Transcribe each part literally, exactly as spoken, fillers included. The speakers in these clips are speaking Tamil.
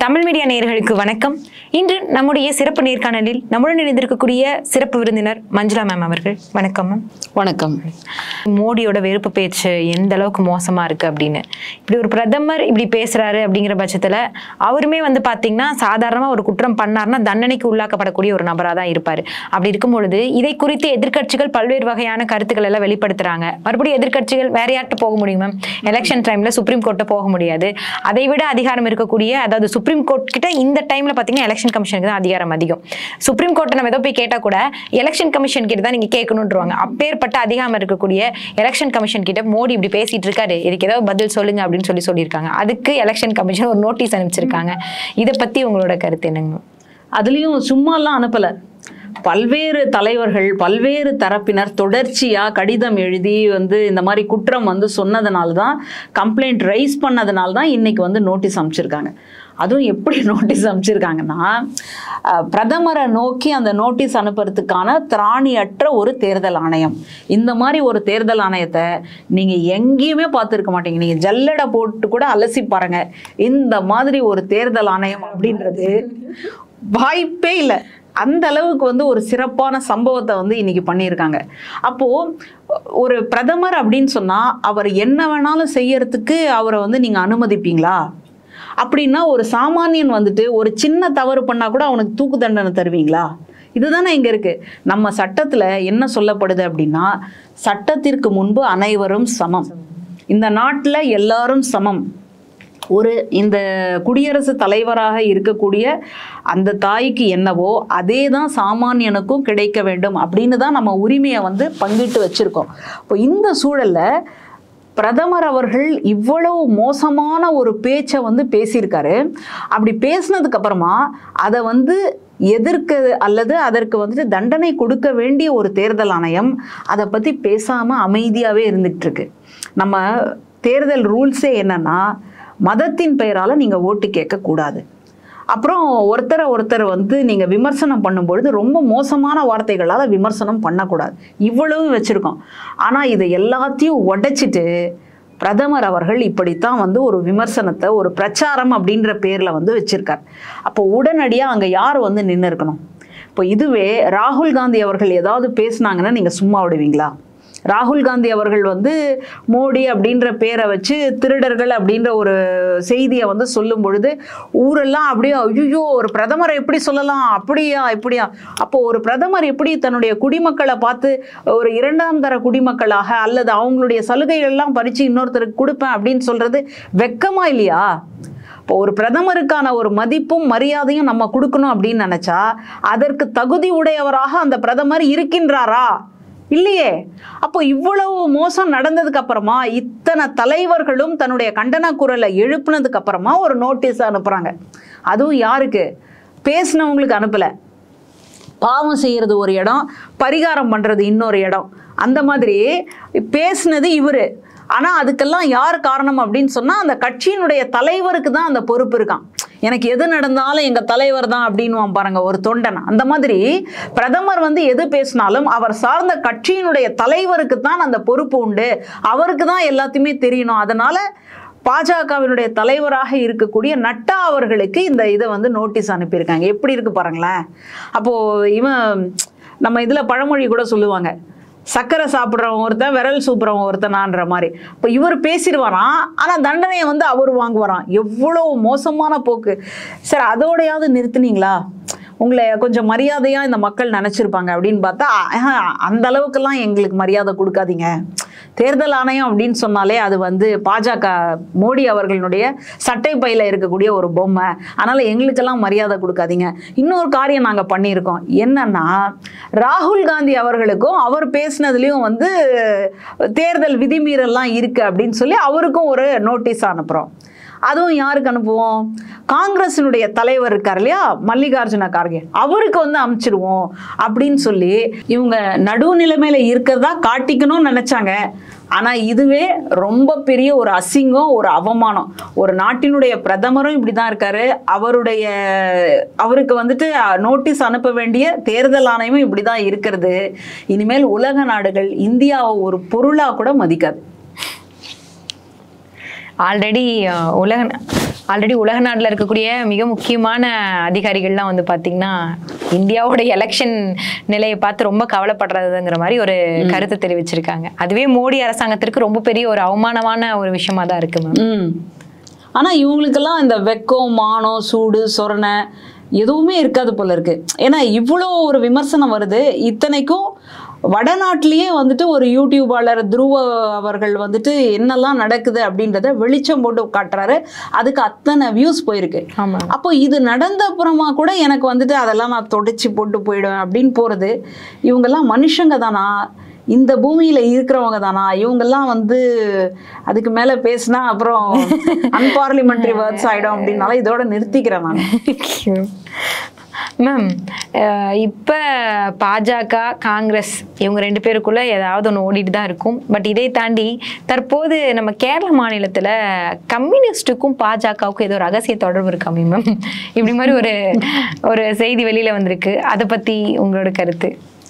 தமிழ் மீடியா நேயர்களுக்கு வணக்கம். இன்று நம்முடைய சிறப்பு நேர்காணலில் நம்முடன் இணைந்திருக்கக்கூடிய சிறப்பு விருந்தினர் மஞ்சுளா மேம் அவர்கள். வணக்கம் மேம். வணக்கம். மோடியோட வெறுப்பு பேச்சு எந்த அளவுக்கு மோசமா இருக்கு அப்படின்னு இப்படி ஒரு பிரதமர் இப்படி பேசுறாரு அப்படிங்கிற பட்சத்துல அவருமே வந்து பாத்தீங்கன்னா சாதாரணமா ஒரு குற்றம் பண்ணாருன்னா தண்டனைக்கு உள்ளாக்கப்படக்கூடிய ஒரு நபரா தான் இருப்பாரு. அப்படி இருக்கும் பொழுது இதை குறித்து எதிர்கட்சிகள் பல்வேறு வகையான கருத்துக்கள் எல்லாம் வெளிப்படுத்துறாங்க. மறுபடியும் எதிர்கட்சிகள் வேற யார்கிட்ட போக முடியும் மேம்? எலெக்ஷன் டைம்ல சுப்ரீம் கோர்ட்ட போக முடியாது. அதை விட அதிகாரம் இருக்கக்கூடிய அதாவது சுப்ரீம் கோர்ட் கிட்ட இந்த டைம்ல பாத்தீங்கன்னா எலெக்ஷன் கமிஷனுக்கு தான் அதிகாரம் அதிகம். சுப்ரீம் கோர்ட்டை நம்ம ஏதோ போய் கேட்டா கூட எலெக்ஷன் கமிஷன் கிட்ட தான் நீங்க கேட்கணும்ன்றாங்க. அப்பேற்பட்ட அதிகாரம் இருக்கக்கூடிய எலெக்ஷன் கமிஷன் கிட்ட மோடி இப்படி பேசிட்டு இருக்காரு, இதுக்கு ஏதாவது பதில் சொல்லுங்க அப்படின்னு சொல்லி சொல்லியிருக்காங்க. அதுக்கு எலெக்ஷன் கமிஷன் ஒரு நோட்டீஸ் அனுப்பிச்சிருக்காங்க. இதை பத்தி உங்களோட கருத்து என்னங்க? அதுலயும் சும்மா எல்லாம் அனுப்பல. பல்வேறு தலைவர்கள் பல்வேறு தரப்பினர் தொடர்ச்சியா கடிதம் எழுதி வந்து இந்த மாதிரி குற்றம் வந்து சொன்னதுனால தான், கம்ப்ளைண்ட் ரைஸ் பண்ணதுனால தான் இன்னைக்கு வந்து நோட்டீஸ் அனுப்பிச்சிருக்காங்க. அதுவும் எப்படி நோட்டீஸ் அனுப்பிச்சிருக்காங்கன்னா, பிரதமரை நோக்கி அந்த நோட்டீஸ் அனுப்புறதுக்கான திராணியற்ற ஒரு தேர்தல் ஆணையம். இந்த மாதிரி ஒரு தேர்தல் ஆணையத்தை நீங்க எங்கேயுமே பார்த்துருக்க மாட்டீங்க. நீங்க ஜல்லடை போட்டு கூட அலசி பாருங்க, இந்த மாதிரி ஒரு தேர்தல் ஆணையம் அப்படின்றது வாய்ப்பே இல்லை. அந்த அளவுக்கு வந்து ஒரு சிறப்பான சம்பவத்தை வந்து இன்னைக்கு பண்ணியிருக்காங்க. அப்போ ஒரு பிரதமர் அப்படின்னு சொன்னா அவர் என்ன வேணாலும் செய்யறதுக்கு அவரை வந்து நீங்க அனுமதிப்பீங்களா? அப்படின்னா ஒரு சாமானியன் வந்துட்டு ஒரு சின்ன தவறு பண்ணா கூட அவனுக்கு தூக்கு தண்டனை தருவீங்களா? இதுதானே இங்க இருக்கு. நம்ம சட்டத்துல என்ன சொல்லப்படுது அப்படின்னா, சட்டத்திற்கு முன்பு அனைவரும் சமம், இந்த நாட்டுல எல்லாரும் சமம். ஒரு இந்த குடியரசு தலைவராக இருக்கக்கூடிய அந்த தாய்க்கு என்னவோ அதே தான் சாமானியனுக்கும் கிடைக்க வேண்டும் அப்படின்னு தான் நம்ம உரிமையை வந்து பங்கிட்டு வச்சிருக்கோம். இப்போ இந்த சூழல்ல பிரதமர் அவர்கள் இவ்வளவு மோசமான ஒரு பேச்சை வந்து பேசியிருக்காரு. அப்படி பேசினதுக்கு அப்புறமா அதை வந்து எதிர்க்க அல்லது அதற்கு வந்துட்டு தண்டனை கொடுக்க வேண்டிய ஒரு தேர்தல் ஆணையம் அதை பற்றி பேசாமல் அமைதியாகவே இருந்துகிட்டு இருக்கு. நம்ம தேர்தல் ரூல்ஸே என்னன்னா, மதத்தின் பெயரால் நீங்கள் ஓட்டு கேட்கக்கூடாது. அப்புறம் ஒருத்தரை ஒருத்தர் வந்து நீங்கள் விமர்சனம் பண்ணும்பொழுது ரொம்ப மோசமான வார்த்தைகளால் விமர்சனம் பண்ணக்கூடாது. இவ்வளவு வச்சுருக்கோம். ஆனால் இதை எல்லாத்தையும் உடைச்சிட்டு பிரதமர் அவர்கள் இப்படித்தான் வந்து ஒரு விமர்சனத்தை ஒரு பிரச்சாரம் அப்படின்ற பேரில் வந்து வச்சுருக்கார். அப்போ உடனடியாக அங்கே யார் வந்து நின்று இருக்கணும்? இப்போ இதுவே ராகுல் காந்தி அவர்கள் ஏதாவது பேசுனாங்கன்னா நீங்கள் சும்மா விடுவீங்களா? ராகுல் காந்தி அவர்கள் வந்து மோடி அப்படின்ற பேரை வச்சு திருடர்கள் அப்படின்ற ஒரு செய்தியை வந்து சொல்லும் பொழுது ஊரெல்லாம் அப்படியே ஐயோ ஒரு பிரதமரை எப்படி சொல்லலாம், அப்படியா இப்படியா? அப்போ ஒரு பிரதமர் எப்படி தன்னுடைய குடிமக்களை பார்த்து ஒரு இரண்டாம் தர குடிமக்களாக அல்லது அவங்களுடைய சலுகைகள்லாம் பறித்து இன்னொருத்தருக்கு கொடுப்பேன் அப்படின்னு சொல்றது வெக்கமா இல்லையா? இப்போ ஒரு பிரதமருக்கான ஒரு மதிப்பும் மரியாதையும் நம்ம கொடுக்கணும் அப்படின்னு நினைச்சா அதற்கு தகுதி உடையவராக அந்த பிரதமர் இருக்கின்றாரா? இல்லையே. அப்போ இவ்வளவு மோசம் நடந்ததுக்கு அப்புறமா இத்தனை தலைவர்களும் தன்னுடைய கண்டன குரலை எழுப்புனதுக்கு அப்புறமா ஒரு நோட்டீஸ் அனுப்புறாங்க. அதுவும் யாருக்கு? பேசினவங்களுக்கு அனுப்பல. பாவம் செய்யறது ஒரு இடம், பரிகாரம் பண்றது இன்னொரு இடம். அந்த மாதிரி பேசினது இவரு. ஆனா அதுக்கெல்லாம் யார் காரணம் அப்படின்னு சொன்னா அந்த கட்சியினுடைய தலைவருக்கு தான் அந்த பொறுப்பு இருக்கான். எனக்கு எது நடந்தாலும் எங்க தலைவர் தான் அப்படின்வான் பாருங்க ஒரு தொண்டன். அந்த மாதிரி பிரதமர் வந்து எது பேசினாலும் அவர் சார்ந்த கட்சியினுடைய தலைவருக்கு தான் அந்த பொறுப்பு உண்டு, அவருக்கு தான் எல்லாத்தையுமே தெரியணும். அதனால பாஜகவினுடைய தலைவராக இருக்கக்கூடிய நட்டா அவர்களுக்கு இந்த இதை வந்து நோட்டீஸ் அனுப்பியிருக்காங்க. எப்படி இருக்கு பாருங்களேன். அப்போ இவன் நம்ம இதுல பழமொழி கூட சொல்லுவாங்க, சக்கரை சாப்பிட்றவன் ஒருத்தன் விரல் சூப்புறவன் ஒருத்தனான்ற மாதிரி. இப்போ இவர் பேசிடுவாராம், ஆனால் தண்டனையை வந்து அவர் வாங்குவாராம். எவ்வளோ மோசமான போக்கு. சரி, அதோடையாவது நிறுத்துனீங்களா? உங்களை கொஞ்சம் மரியாதையாக இந்த மக்கள் நினச்சிருப்பாங்க அப்படின்னு பார்த்தா அந்த அளவுக்கெல்லாம் எங்களுக்கு மரியாதை கொடுக்காதீங்க. தேர்தல் ஆணையம் அப்படின்னு சொன்னாலே அது வந்து பாஜக மோடி அவர்களுடைய சட்டை பையில் இருக்கக்கூடிய ஒரு பொம்மை. அதனால் எங்களுக்கெல்லாம் மரியாதை கொடுக்காதீங்க. இன்னொரு காரியம் நாங்கள் பண்ணியிருக்கோம். என்னன்னா, ராகுல் காந்தி அவர்களுக்கும் அவர் பேசினதுலேயும் வந்து தேர்தல் விதிமீறல்லாம் இருக்குது அப்படின்னு சொல்லி அவருக்கும் ஒரு நோட்டீஸ் அனுப்புகிறோம். அதுவும் யாருக்கு அனுப்புவோம்? காங்கிரசினுடைய தலைவர் இருக்கார் இல்லையா, மல்லிகார்ஜுன கார்கே, அவருக்கு வந்து அனுப்பிச்சிடுவோம் அப்படின்னு சொல்லி இவங்க நடுநிலைமையில இருக்கிறதா காட்டிக்கணும்னு நினைச்சாங்க. ஆனா இதுவே ரொம்ப பெரிய ஒரு அசிங்கம், ஒரு அவமானம். ஒரு நாட்டினுடைய பிரதமரும் இப்படிதான் இருக்காரு, அவருடைய அவருக்கு வந்துட்டு நோட்டீஸ் அனுப்ப வேண்டிய தேர்தல் ஆணையமும் இப்படிதான் இருக்கிறது. இனிமேல் உலக நாடுகள் இந்தியாவை ஒரு பொருளா கூட மதிக்காது. ஆல்ரெடி உலக ஆல்ரெடி உலக நாட்டில் இருக்கக்கூடிய மிக முக்கியமான அதிகாரிகள்லாம் வந்து பார்த்தீங்கன்னா இந்தியாவோட எலெக்ஷன் நிலையை பார்த்து ரொம்ப கவலைப்படுறதுங்கிற மாதிரி ஒரு கருத்தை தெரிவிச்சிருக்காங்க. அதுவே மோடி அரசாங்கத்திற்கு ரொம்ப பெரிய ஒரு அவமானமான ஒரு விஷயமா தான் இருக்கு மேம். ஆனால் இவங்களுக்கெல்லாம் இந்த வெக்கம், மானம், சூடு, சொரணை எதுவுமே இருக்காது போல இருக்கு. ஏன்னா இவ்வளோ ஒரு விமர்சனம் வருது. இத்தனைக்கும் வடநாட்டிலேயே வந்துட்டு ஒரு யூடியூபாளர் துருவ அவர்கள் வந்துட்டு என்னெல்லாம் நடக்குது அப்படின்றத வெளிச்சம் போட்டு காட்டுறாரு. அதுக்கு அத்தனை வியூஸ் போயிருக்கு. அப்போ இது நடந்த அப்புறமா கூட எனக்கு வந்துட்டு அதெல்லாம் நான் தொடச்சி போட்டு போயிடுவேன் அப்படின்னு போறது, இவங்கெல்லாம் மனுஷங்க தானா, இந்த பூமியில இருக்கிறவங்க தானா, இவங்கெல்லாம் வந்து அதுக்கு மேல பேசினா அப்புறம் அன்பார்லிமெண்ட்ரி வேர்ட்ஸ் ஆயிடும் அப்படின்னால இதோட நிறுத்திக்கிறேன் நான். மேம், இப்போ பாஜக, காங்கிரஸ் இவங்க ரெண்டு பேருக்குள்ள ஏதாவது ஒன்று ஓடிட்டு தான் இருக்கும். பட் இதை தாண்டி தற்போது நம்ம கேரள மாநிலத்தில் கம்யூனிஸ்டுக்கும் பாஜகவுக்கும் ஏதோ ரகசிய தொடர்பு இருக்காமே மேம், இப்படி மாதிரி ஒரு ஒரு செய்தி வெளியில வந்திருக்கு. அதை பத்தி உங்களோட கருத்து?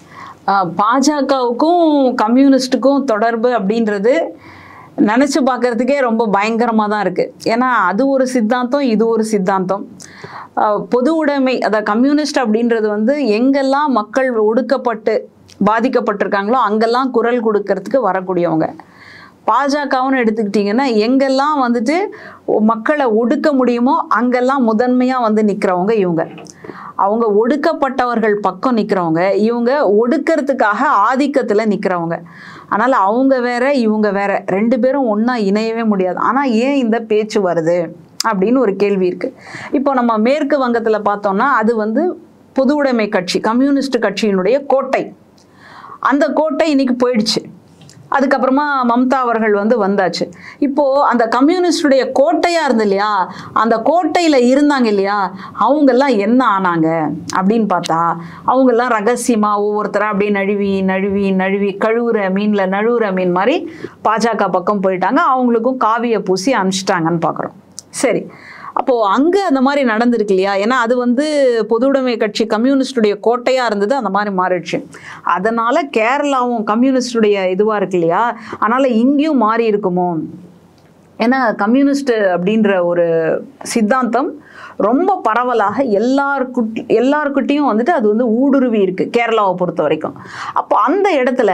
பாஜகவுக்கும் கம்யூனிஸ்டுக்கும் தொடர்பு அப்படின்றது நினச்சி பார்க்கறதுக்கே ரொம்ப பயங்கரமாக தான் இருக்குது. ஏன்னா அது ஒரு சித்தாந்தம், இது ஒரு சித்தாந்தம். பொது உடைமை, அதாவது கம்யூனிஸ்ட் அப்படின்றது வந்து எங்கெல்லாம் மக்கள் ஒடுக்கப்பட்டு பாதிக்கப்பட்டிருக்காங்களோ அங்கெல்லாம் குரல் கொடுக்கறதுக்கு வரக்கூடியவங்க. பாஜகவுன்னு எடுத்துக்கிட்டிங்கன்னா எங்கெல்லாம் வந்துட்டு மக்களை ஒடுக்க முடியுமோ அங்கெல்லாம் முதன்மையாக வந்து நிற்கிறவங்க இவங்க. அவங்க ஒடுக்கப்பட்டவர்கள் பக்கம் நிற்கிறவங்க, இவங்க ஒடுக்கிறதுக்காக ஆதிக்கத்தில் நிற்கிறவங்க. அதனால் அவங்க வேற இவங்க வேற, ரெண்டு பேரும் ஒன்றா இணையவே முடியாது. ஆனால் ஏன் இந்த பேச்சு வருது அப்படின்னு ஒரு கேள்வி இருக்குது. இப்போ நம்ம மேற்கு வங்கத்தில் பார்த்தோம்னா அது வந்து பொது உடைமை கட்சி, கம்யூனிஸ்ட் கட்சியினுடைய கோட்டை. அந்த கோட்டை இன்னைக்கு போயிடுச்சு. அதுக்கப்புறமா மம்தா அவர்கள் வந்து வந்தாச்சு. இப்போது அந்த கம்யூனிஸ்டுடைய கோட்டையாக இருந்து இல்லையா, அந்த கோட்டையில் இருந்தாங்க இல்லையா, அவங்கெல்லாம் என்ன ஆனாங்க அப்படின்னு பார்த்தா அவங்கெல்லாம் ரகசியமாக ஒவ்வொருத்தராக அப்படியே நழுவி நழுவி நழுவி கழுவுற மீனில் நழுவுற மீன் மாதிரி பாஜக பக்கம் போயிட்டாங்க. அவங்களுக்கும் காவியை பூசி அனுப்பிச்சிட்டாங்கன்னு பார்க்குறோம். சரி, அப்போது அங்கே அந்த மாதிரி நடந்திருக்கு இல்லையா, ஏன்னா அது வந்து பொது உடைமை கட்சி கம்யூனிஸ்டுடைய கோட்டையாக இருந்தது, அந்த மாதிரி மாறிடுச்சு. அதனால் கேரளாவும் கம்யூனிஸ்டுடைய இதுவாக இருக்கு இல்லையா, அதனால் இங்கேயும் மாறி இருக்குமோ. ஏன்னா கம்யூனிஸ்ட் அப்படின்ற ஒரு சித்தாந்தம் ரொம்ப பரவலாக எல்லாருக்குட் எல்லாருக்கிட்டையும் வந்துட்டு அது வந்து ஊடுருவி இருக்குது கேரளாவை பொறுத்த வரைக்கும். அப்போ அந்த இடத்துல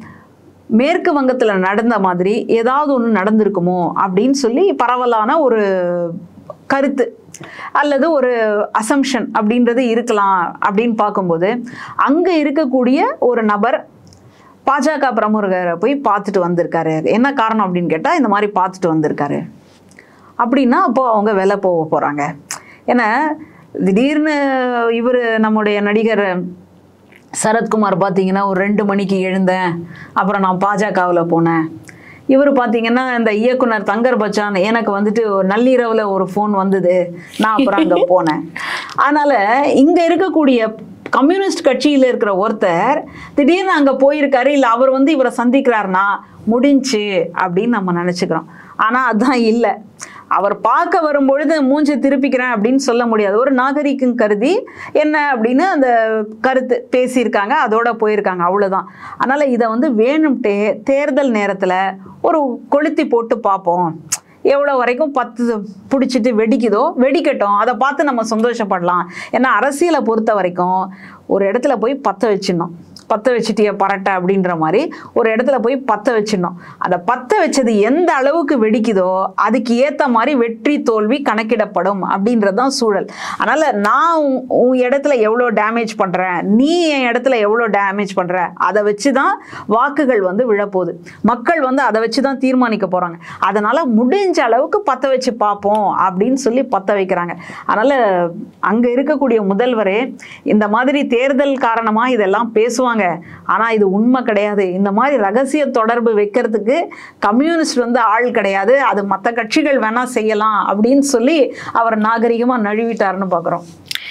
மேற்கு வங்கத்தில் நடந்த மாதிரி ஏதாவது ஒன்று நடந்திருக்குமோ அப்படின்னு சொல்லி பரவலான ஒரு கருத்து அல்லது ஒரு அசம்ஷன் அப்படின்றது இருக்கலாம். அப்படின்னு பார்க்கும்போது அங்கே இருக்கக்கூடிய ஒரு நபர் பாஜக பிரமுகரை போய் பார்த்துட்டு வந்திருக்காரு. என்ன காரணம் அப்படின்னு கேட்டால் இந்த மாதிரி பார்த்துட்டு வந்திருக்காரு அப்படின்னா அப்போது அவங்க வெளில போக போகிறாங்க. ஏன்னா திடீர்னு இவர் நம்முடைய நடிகர் சரத்குமார் பார்த்தீங்கன்னா ஒரு ரெண்டு மணிக்கு எழுந்தேன், அப்புறம் நான் பாஜகவில் போனேன். இவர் பார்த்தீங்கன்னா இந்த இயக்குனர் தங்கர் பச்சான், எனக்கு வந்துட்டு நள்ளிரவில் ஒரு ஃபோன் வந்தது, நான் அப்புறம் அங்கே போனேன். அதனால் இங்கே இருக்கக்கூடிய கம்யூனிஸ்ட் கட்சியில் இருக்கிற ஒருத்தர் திடீர்னு அங்கே போயிருக்காரு, இல்லை அவர் வந்து இவரை சந்திக்கிறாருன்னா முடிஞ்சு அப்படின்னு நம்ம நினச்சிக்கிறோம். ஆனால் அதுதான் இல்லை. அவர் பார்க்க வரும்பொழுது மூஞ்சி திருப்பிக்கிறேன் அப்படின்னு சொல்ல முடியாது. ஒரு நாகரிகம் கருதி என்ன அப்படின்னு அந்த கருத்து பேசியிருக்காங்க, அதோட போயிருக்காங்க, அவ்வளோதான். அதனால் இதை வந்து வேணும்ட்டே தேர்தல் நேரத்தில் ஒரு கொளுத்தி போட்டு பார்ப்போம், எவ்வளோ வரைக்கும் பத்து பிடிச்சிட்டு வெடிக்குதோ வெடிக்கட்டும், அதை பார்த்து நம்ம சந்தோஷப்படலாம். ஏன்னா அரசியலை பொறுத்த வரைக்கும் ஒரு இடத்துல போய் பற்ற வச்சிடணும், பற்ற வச்சுட்டிய பரட்டை அப்படின்ற மாதிரி ஒரு இடத்துல போய் பற்ற வச்சிடணும். அதை பற்ற வச்சது எந்த அளவுக்கு வெடிக்குதோ அதுக்கு ஏற்ற மாதிரி வெற்றி தோல்வி கணக்கிடப்படும் அப்படின்றது தான் சூழல். அதனால் நான் உன் இடத்துல எவ்வளோ டேமேஜ் பண்ணுறேன், நீ என் இடத்துல எவ்வளோ டேமேஜ் பண்ணுற, அதை வச்சு தான் வாக்குகள் வந்து விழப்போகுது. மக்கள் வந்து அதை வச்சு தான் தீர்மானிக்க போகிறாங்க. அதனால் முடிஞ்ச அளவுக்கு பற்ற வச்சு பார்ப்போம் அப்படின்னு சொல்லி பற்ற வைக்கிறாங்க. அதனால் அங்கே இருக்கக்கூடிய முதல்வரே இந்த மாதிரி தேர்தல் காரணமாக இதெல்லாம் பேசுவாங்க, ஆனால் இது உண்மை கிடையாது. இந்த மாதிரி ரகசிய தொடர்பு வைக்கிறதுக்கு கம்யூனிஸ்ட் வந்து ஆள் கிடையாது, அது மற்ற கட்சிகள் வேணா செய்யலாம் அப்படின்னு சொல்லி அவர் நாகரிகமாக நழுவிட்டாருன்னு பார்க்குறோம்.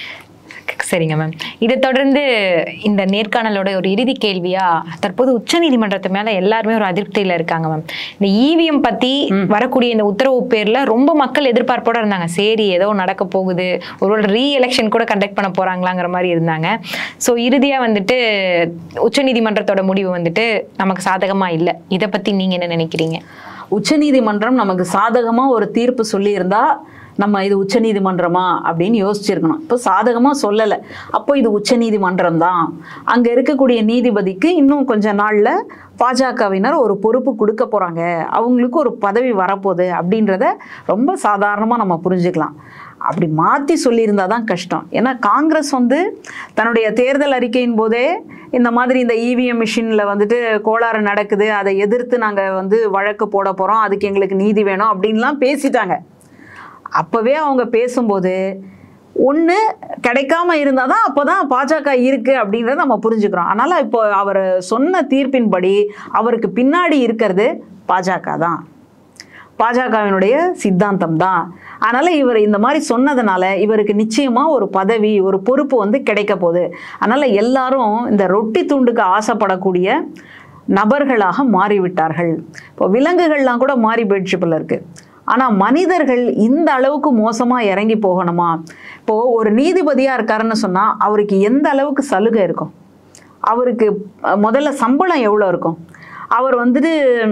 சரிங்க மேம், இதை தொடர்ந்து இந்த நேர்காணலோட ஒரு இறுதி கேள்வியா, தற்போது உச்ச நீதிமன்றத்து மேல எல்லாருமே ஒரு அதிருப்தியில இருக்காங்க மேம். இந்த இவிஎம் பத்தி வரக்கூடிய இந்த உத்தரவு பேர்ல ரொம்ப மக்கள் எதிர்பார்ப்போட இருந்தாங்க. சரி, ஏதோ நடக்க போகுது, ஒரு ரீ எலெக்ஷன் கூட கண்டக்ட் பண்ண போறாங்களாங்கிற மாதிரி இருந்தாங்க. ஸோ இறுதியா வந்துட்டு உச்ச நீதிமன்றத்தோட முடிவு வந்துட்டு நமக்கு சாதகமா இல்லை. இதை பத்தி நீங்க என்ன நினைக்கிறீங்க? உச்சநீதிமன்றம் நமக்கு சாதகமாக ஒரு தீர்ப்பு சொல்லியிருந்தா நம்ம இது உச்சநீதிமன்றமா அப்படின்னு யோசிச்சிருக்கணும். இப்போ சாதகமாக சொல்லலை, அப்போ இது உச்சநீதிமன்றம் தான். அங்கே இருக்கக்கூடிய நீதிபதிக்கு இன்னும் கொஞ்ச நாளில் பாஜகவினர் ஒரு பொறுப்பு கொடுக்க போகிறாங்க, அவங்களுக்கு ஒரு பதவி வரப்போகுது அப்படின்றத ரொம்ப சாதாரணமாக நம்ம புரிஞ்சுக்கலாம். அப்படி மாற்றி சொல்லியிருந்தால் தான் கஷ்டம். ஏன்னா காங்கிரஸ் வந்து தன்னுடைய தேர்தல் அறிக்கையின் போதே இந்த மாதிரி இந்த இவிஎம் மிஷினில் வந்துட்டு கோளாறு நடக்குது, அதை எதிர்த்து நாங்கள் வந்து வழக்கு போட போகிறோம், அதுக்கு எங்களுக்கு நீதி வேணும் அப்படின்லாம் பேசிட்டாங்க. அப்போவே அவங்க பேசும்போது ஒன்று கிடைக்காம இருந்தால் தான் அப்போ தான் பாஜக இருக்குது அப்படின்றத நம்ம புரிஞ்சுக்கிறோம். அதனால் இப்போ அவர் சொன்ன தீர்ப்பின்படி அவருக்கு பின்னாடி இருக்கிறது பாஜக தான், பாஜகவினுடைய சித்தாந்தம் தான். அதனால் இவர் இந்த மாதிரி சொன்னதுனால இவருக்கு நிச்சயமாக ஒரு பதவி ஒரு பொறுப்பு வந்து கிடைக்க போகுது. அதனால் எல்லாரும் இந்த ரொட்டி துண்டுக்கு ஆசைப்படக்கூடிய நபர்களாக மாறிவிட்டார்கள். இப்போ விலங்குகள்லாம் கூட மாறி போயிடுச்சு போல இருக்குது. ஆனால் மனிதர்கள் இந்த அளவுக்கு மோசமாக இறங்கி போகணுமா? இப்போது ஒரு நீதிபதியாக இருக்காருன்னு சொன்னால் அவருக்கு எந்த அளவுக்கு சலுகை இருக்கும்? அவருக்கு முதல்ல சம்பளம் எவ்வளோ இருக்கும்? அவர் வந்துட்டு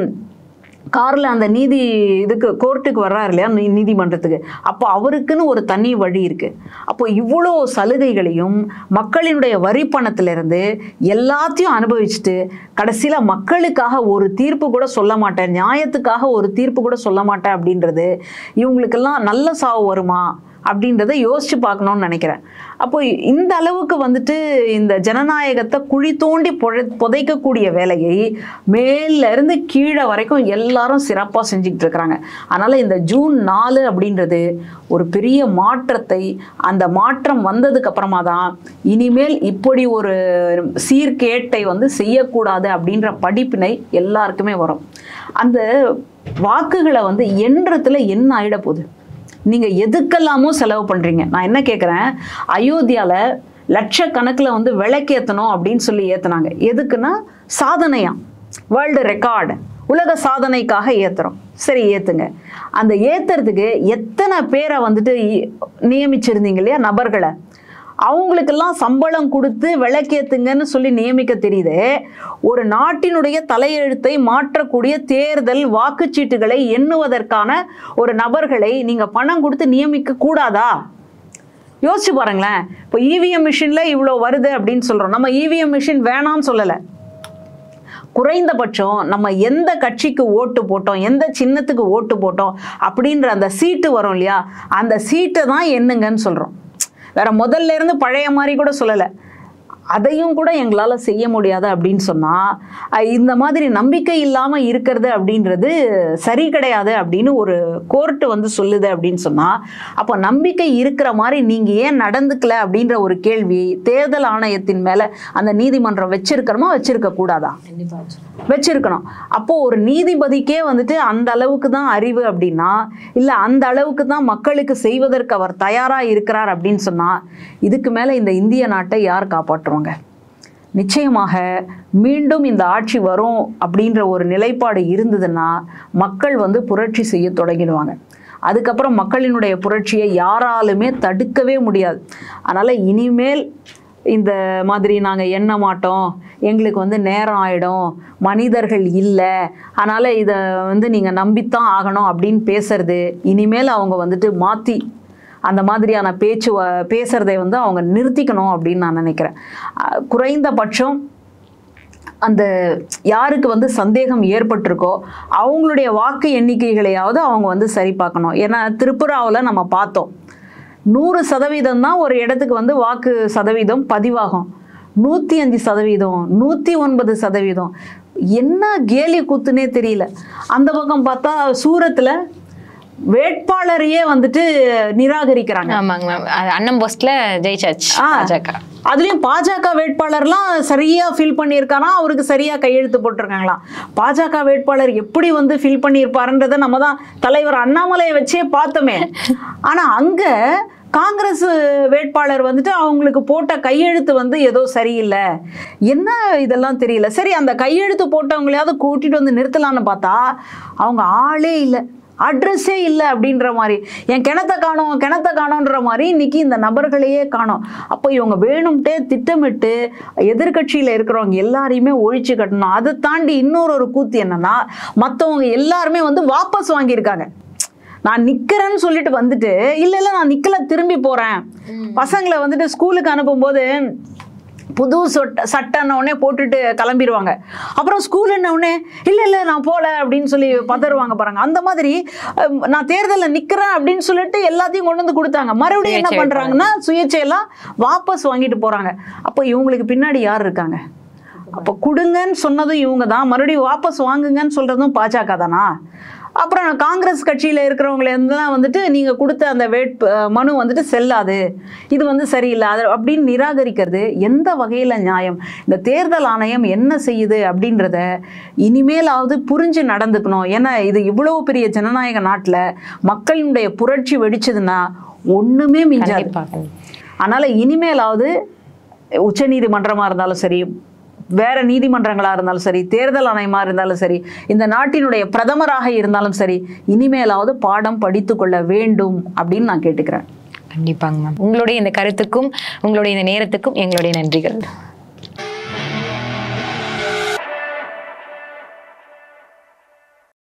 காரில் அந்த நீதி இதுக்கு கோர்ட்டுக்கு வர்றாரு இல்லையா, நீதிமன்றத்துக்கு, அப்போ அவருக்குன்னு ஒரு தனி வழி இருக்குது. அப்போ இவ்வளோ சலுகைகளையும் மக்களினுடைய வரி பணத்திலிருந்து எல்லாத்தையும் அனுபவிச்சுட்டு கடைசியில் மக்களுக்காக ஒரு தீர்ப்பு கூட சொல்ல மாட்டேன், நியாயத்துக்காக ஒரு தீர்ப்பு கூட சொல்ல மாட்டேன் அப்படின்றது இவங்களுக்கெல்லாம் நல்ல சாவு வருமா அப்படின்றத யோசிச்சு பார்க்கணும்னு நினைக்கிறேன். அப்போ இந்த அளவுக்கு வந்துட்டு இந்த ஜனநாயகத்தை குழி தோண்டி பொழ புதைக்கக்கூடிய வேலையை மேல இருந்து கீழே வரைக்கும் எல்லாரும் சிறப்பாக செஞ்சுக்கிட்டு இருக்கிறாங்க. அதனால இந்த ஜூன் நாலு அப்படின்றது ஒரு பெரிய மாற்றத்தை, அந்த மாற்றம் வந்ததுக்கு அப்புறமா தான் இனிமேல் இப்படி ஒரு சீர்கேட்டை வந்து செய்யக்கூடாது அப்படின்ற படிப்பினை எல்லாருக்குமே வரும். அந்த வாக்குகளை வந்து எண்ணத்துல என்ன ஆயிட போகுது? நீங்கள் எதுக்கெல்லாமோ செலவு பண்ணுறீங்க. நான் என்ன கேட்குறேன், அயோத்தியாவில் லட்சக்கணக்கில் வந்து விளக்கேற்றணும் அப்படின்னு சொல்லி ஏற்றுனாங்க. எதுக்குன்னா சாதனையா, வேர்ல்டு ரெக்கார்டு, உலக சாதனைக்காக ஏற்றுறோம். சரி ஏற்றுங்க. அந்த ஏற்றுறதுக்கு எத்தனை பேரை வந்துட்டு நியமிச்சிருந்தீங்க இல்லையா நபர்களை, அவங்களுக்கெல்லாம் சம்பளம் கொடுத்து விளக்கேத்துங்கன்னு சொல்லி நியமிக்க தெரியுது. ஒரு நாட்டினுடைய தலையெழுத்தை மாற்றக்கூடிய தேர்தல் வாக்குச்சீட்டுகளை எண்ணுவதற்கான ஒரு நபர்களை நீங்க பணம் கொடுத்து நியமிக்க கூடாதா? யோசிச்சு பாருங்களேன். இப்போ இவிஎம் மிஷின்ல இவ்வளோ வருது அப்படின்னு சொல்றோம். நம்ம இவிஎம் மிஷின் வேணாம்னு சொல்லலை, குறைந்தபட்சம் நம்ம எந்த கட்சிக்கு ஓட்டு போட்டோம், எந்த சின்னத்துக்கு ஓட்டு போட்டோம் அப்படின்ற அந்த சீட்டு வரும் இல்லையா, அந்த சீட்டை தான் எண்ணுங்கன்னு சொல்றோம். வேற முதல்ல இருந்து பழைய மாதிரி கூட சொல்லலை. அதையும் கூட எங்களால் செய்ய முடியாது அப்படின்னு சொன்னால் இந்த மாதிரி நம்பிக்கை இல்லாமல் இருக்கிறது அப்படின்றது சரி கிடையாது அப்படின்னு ஒரு கோர்ட்டு வந்து சொல்லுது அப்படின்னு சொன்னால், அப்போ நம்பிக்கை இருக்கிற மாதிரி நீங்கள் ஏன் நடந்துக்கல அப்படின்ற ஒரு கேள்வி தேர்தல் ஆணையத்தின் மேலே அந்த நீதிமன்றம் வச்சிருக்கணுமா வச்சிருக்க கூடாதா? வச்சிருக்கணும். அப்போது ஒரு நீதிபதிக்கே வந்துட்டு அந்த அளவுக்கு தான் அறிவு அப்படின்னா, இல்லை அந்த அளவுக்கு தான் மக்களுக்கு செய்வதற்கு அவர் தயாராக இருக்கிறார் அப்படின்னு சொன்னால், இதுக்கு மேலே இந்த இந்திய நாட்டை யார் காப்பாற்றுவாங்க? நிச்சயமாக மீண்டும் இந்த ஆட்சி வரும் அப்படின்ற ஒரு நிலைப்பாடு இருந்ததுன்னா மக்கள் வந்து புரட்சி செய்ய தொடங்கிடுவாங்க. அதுக்கப்புறம் மக்களினுடைய புரட்சியை யாராலுமே தடுக்கவே முடியாது. அதனால் இனிமேல் இந்த மாதிரி நாங்கள் எண்ண மாட்டோம், எங்களுக்கு வந்து நேரம் ஆகிடும், மனிதர்கள் இல்லை, அதனால் இதை வந்து நீங்கள் நம்பித்தான் ஆகணும் அப்படின்னு பேசுறது இனிமேல் அவங்க வந்துட்டு மாற்றி அந்த மாதிரியான பேச்சு பேசுறதை வந்து அவங்க நிறுத்திக்கணும் அப்படின்னு நான் நினைக்கிறேன். குறைந்தபட்சம் அந்த யாருக்கு வந்து சந்தேகம் ஏற்பட்டிருக்கோ அவங்களுடைய வாக்கு எண்ணிக்கைகளையாவது அவங்க வந்து சரி பார்க்கணும். ஏன்னா திரிபுராவில் நம்ம பார்த்தோம், நூறு சதவீதம் தான் ஒரு இடத்துக்கு வந்து வாக்கு சதவீதம் பதிவாகும். நூற்றி அஞ்சு சதவீதம், நூற்றி ஒன்பது சதவீதம், என்ன கேலி கூத்துனே தெரியல. அந்த பக்கம் பார்த்தா சூரத்தில் வேட்பாளரையே வந்துட்டு நிராகரிக்கிறாங்க. ஆமாங்க மேம், அண்ணன் போஸ்ட்ல ஜெயிச்சாச்சு பாஜக. அதுலயும் பாஜக வேட்பாளர்லாம் சரியா ஃபில் பண்ணியிருக்காரா, அவருக்கு சரியா கையெழுத்து போட்டிருக்காங்களா? பாஜக வேட்பாளர் எப்படி வந்து ஃபில் பண்ணியிருப்பாருன்றதை நம்ம தான் தலைவர் அண்ணாமலையை வச்சே பார்த்தோமே. ஆனா அங்க காங்கிரஸ் வேட்பாளர் வந்துட்டு அவங்களுக்கு போட்ட கையெழுத்து வந்து ஏதோ சரியில்லை, என்ன இதெல்லாம் தெரியல. சரி, அந்த கையெழுத்து போட்டவங்களையாவது கூட்டிட்டு வந்து நிறுத்தலான்னு பார்த்தா அவங்க ஆளே இல்லை. அட்ரஸே இல்லை அப்படின்ற மாதிரி, என் கிணத்தை காணோம் கிணத்தை காணோன்ற மாதிரி இன்னைக்கு இந்த நபர்களையே காணோம். அப்போ இவங்க வேணும்ட்டே திட்டமிட்டு எதிர்கட்சியில் இருக்கிறவங்க எல்லாரையுமே ஒழிச்சு கட்டணும். அதை தாண்டி இன்னொரு ஒரு கூத்து என்னன்னா, மற்றவங்க எல்லாருமே வந்து வாபஸ் வாங்கியிருக்காங்க. நான் நிக்கிறேன்னு சொல்லிட்டு வந்துட்டு இல்ல இல்ல நான் நிக்கல திரும்பி போறேன். பசங்களை வந்துட்டு ஸ்கூலுக்கு அனுப்பும்போது புது சொட்ட சட்டை உடனே போட்டுட்டு கிளம்பிடுவாங்க. அப்புறம் ஸ்கூல் என்ன உடனே இல்லை இல்லை நான் போகல அப்படின்னு சொல்லி பதறுவாங்க பாருங்க. அந்த மாதிரி நான் தேர்தலில் நிற்கிறேன் அப்படின்னு சொல்லிட்டு எல்லாத்தையும் கொண்டு வந்து கொடுத்தாங்க. மறுபடியும் என்ன பண்ணுறாங்கன்னா சுயேட்சையெல்லாம் வாபஸ் வாங்கிட்டு போகிறாங்க. அப்போ இவங்களுக்கு பின்னாடி யார் இருக்காங்க? அப்போ கொடுங்கன்னு சொன்னதும் இவங்க தான், மறுபடியும் வாபஸ் வாங்குங்கன்னு சொல்கிறதும் பாஜக தானா? அப்புறம் காங்கிரஸ் கட்சியில் இருக்கிறவங்களெல்லாம் வந்துட்டு நீங்கள் கொடுத்த அந்த வேட்பு மனு வந்துட்டு செல்லாது, இது வந்து சரியில்லை அது அப்படின்னு நிராகரிக்கிறது எந்த வகையில் நியாயம்? இந்த தேர்தல் ஆணையம் என்ன செய்யுது அப்படின்றத இனிமேலாவது புரிஞ்சு நடந்துக்கணும். ஏன்னா இது இவ்வளோ பெரிய ஜனநாயக நாட்டில் மக்களினுடைய புரட்சி வெடிச்சதுன்னா ஒன்றுமே மிஞ்சாது. அதனால் இனிமேலாவது உச்ச நீதிமன்றமாக இருந்தாலும் சரி, வேற நீதிமன்றங்களாக இருந்தாலும் சரி, தேர்தல் ஆணையமாக இருந்தாலும் சரி, இந்த நாட்டினுடைய பிரதமராக இருந்தாலும் சரி, இனிமேலாவது பாடம் படித்து கொள்ள வேண்டும் அப்படின்னு நான் கேட்டுக்கிறேன். கண்டிப்பாங்க மேம். உங்களுடைய இந்த கருத்துக்கும் உங்களுடைய இந்த நேரத்துக்கும் எங்களுடைய நன்றிகள்.